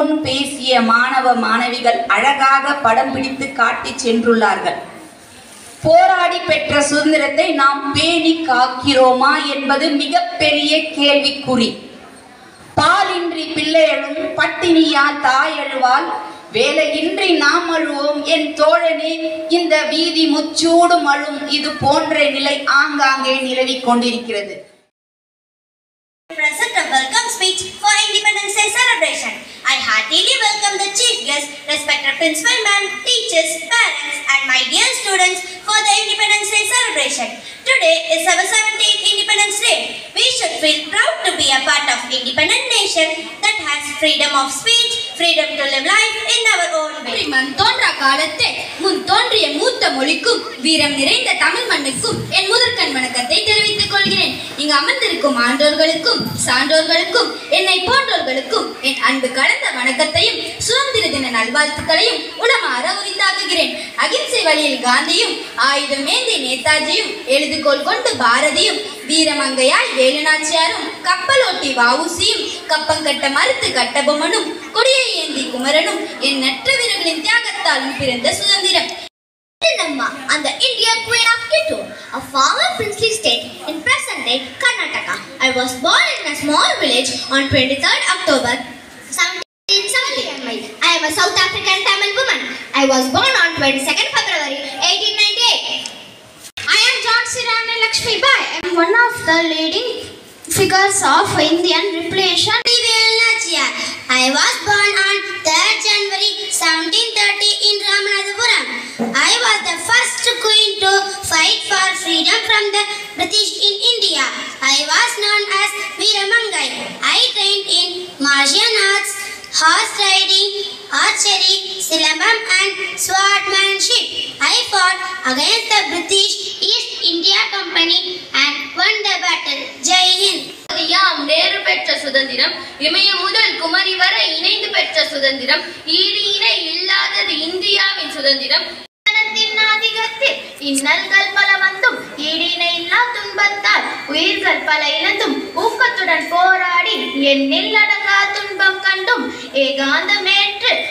முன் பேசிய மாணவ மாணவிகள் அழகாக படம் பிடித்து காட்டி சென்றுள்ளார்கள். போராடி பெற்ற சுதந்திரத்தை நாம் பேணி காக்கிறோமா என்பது மிகப்பெரிய கேள்விக்குறி. பாலின்றி பிள்ளையழும், பட்டினியால் தாயழுவால், வேலையின்றி நாம் அழுவோம் என் தோழனே, இந்த வீதி முச்சூடும் அழும். இது போன்ற நிலை ஆங்காங்கே நிலவிக் கொண்டிருக்கிறது. Present a welcome speech for Independence Day celebration. I heartily welcome the chief guest, respected principal ma'am, teachers, parents and my dear students for the Independence Day celebration. Today is our 17th Independence Day. We should feel proud to be a part of independent nation that has freedom of speech, freedom to live life in our own way. மண் தோன்றா காலத்தை முன் தோன்றிய மூத்த மொழிக்கும் வீரம் நிறைந்த தமிழ் மண்ணுக்கும் என் முதற்கண் வணக்கத்தை தெரிவித்துக் கொள்கிறேன். இங்கு அமர்ந்திருக்கும் ஆண்டோர்களுக்கும் சான்றோர்களுக்கும் என்னை போன்றோர்களுக்கும் என் அன்பு கலந்த வணக்கத்தையும் சுதந்திர தின நல்வாழ்த்துக்களையும் உளமாற உரித்தாக்குகிறேன். அகிம்சை வழியில் காந்தியும், ஆயுதமேந்தி நேதாஜியும், எழுதுகோள் கொண்டு பாரதியும், வீரமங்கையாய் வேலுநாச்சியாரும், கப்பலோட்டி வஉசியும், கப்பங்கட்ட மறுத்து கட்டபொம்மனும், கொடியை ஏந்தி குமரனும், என் நற்ற வீரர்களின் தியாகத்தாலும் பிறந்த சுதந்திரம். And the Indian Queen of Kittur, a former princely state in present-day Karnataka. I was born in a small village on 23rd October 1770. I am a South African Tamil woman. I was born on 22nd February 1898. I am Jhansi Rani Lakshmi Bai. I am one of the leading figures of Indian Revolution. I was born on 3rd January 1730 in Ramanathapuram. I was the first queen to fight for freedom from the British in India. I was known as Veeramangai. I trained in martial arts, horse riding, archery, silambam and swordsmanship. I fought against the British East India Company and won the battle. Jai Hind. யாம் நேரு பெற்ற சுதந்திரம், இமய முதல் குமரி வரை இணைந்து பெற்ற சுதந்திரம், ஈடு இணை இல்லாதது இந்தியாவின் சுதந்திரம். அதிகத்தில் இன்னல்கள் பல வந்தும் ஈடிணை இல்லா துன்பத்தால் உயிர்கள் பல இழந்தும் ஊக்கத்துடன் போராடி எண்ணில் அடங்கா துன்பம் கண்டும் ஏகாந்தமேற்று